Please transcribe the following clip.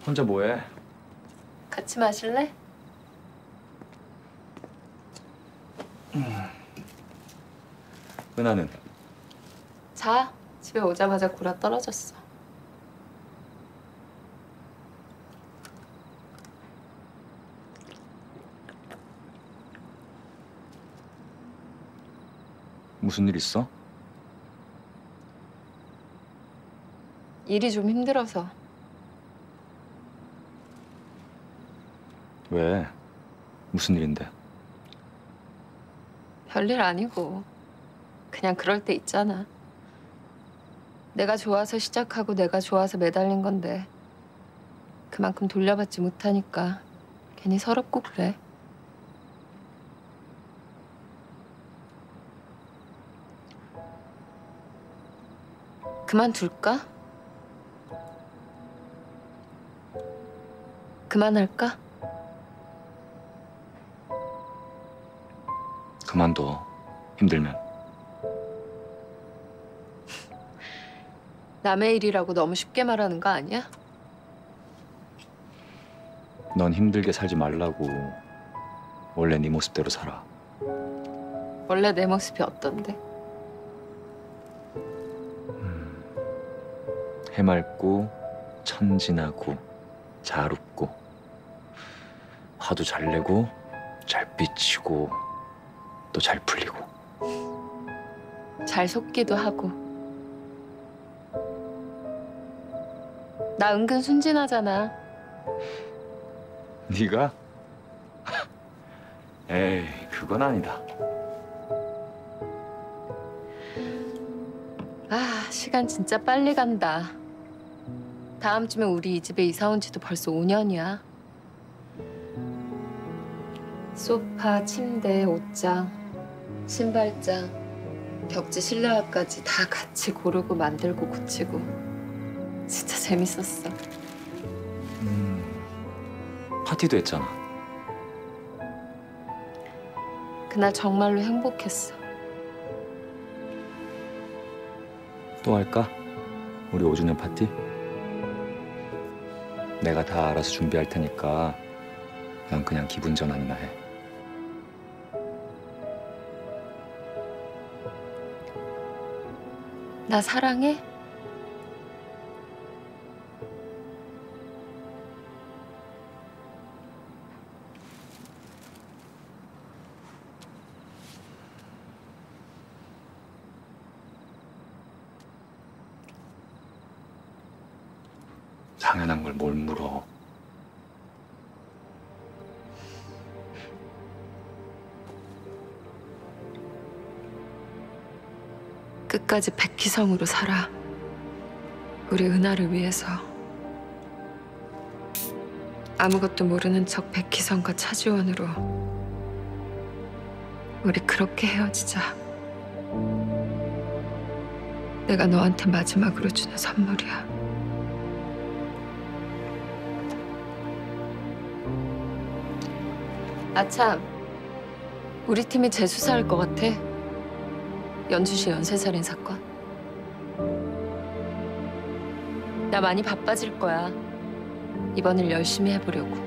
혼자 뭐해? 같이 마실래? 은하는? 자, 집에 오자마자 구라 떨어졌어. 무슨 일 있어? 일이 좀 힘들어서. 왜? 무슨 일인데? 별일 아니고 그냥 그럴 때 있잖아. 내가 좋아서 시작하고 내가 좋아서 매달린 건데 그만큼 돌려받지 못하니까 괜히 서럽고 그래. 그만둘까? 그만할까? 그만둬. 힘들면. 남의 일이라고 너무 쉽게 말하는 거 아니야? 넌 힘들게 살지 말라고. 원래 네 모습대로 살아. 원래 내 모습이 어떤데? 해맑고 천진하고 잘 웃고 화도 잘 내고 잘 삐치고 또 잘 풀리고. 잘 속기도 하고. 나 은근 순진하잖아. 네가? 에이, 그건 아니다. 아, 시간 진짜 빨리 간다. 다음 주면 우리 이 집에 이사 온 지도 벌써 5년이야. 소파, 침대, 옷장, 신발장, 벽지 실내화까지 다 같이 고르고 만들고 고치고. 진짜 재밌었어. 파티도 했잖아. 그날 정말로 행복했어. 또 할까? 우리 5주년 파티? 내가 다 알아서 준비할 테니까 난 그냥 기분 전환이나 해. 나 사랑해? 당연한 걸 뭘 물어. 끝까지 백희성으로 살아. 우리 은하를 위해서. 아무것도 모르는 척 백희성과 차지원으로 우리 그렇게 헤어지자. 내가 너한테 마지막으로 주는 선물이야. 아참, 우리 팀이 재수사할 것 같아. 연주시 연쇄살인 사건. 나 많이 바빠질 거야. 이번 일 열심히 해보려고.